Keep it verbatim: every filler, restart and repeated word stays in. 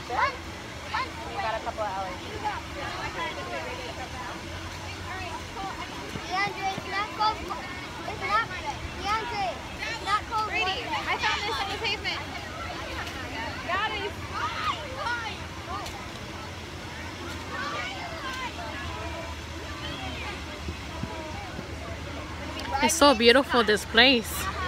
You got a couple of allergies. DeAndre, it's not cold. It's not. DeAndre, it's not cold. Brady, I found this on the pavement. Got it. It's so beautiful, this place.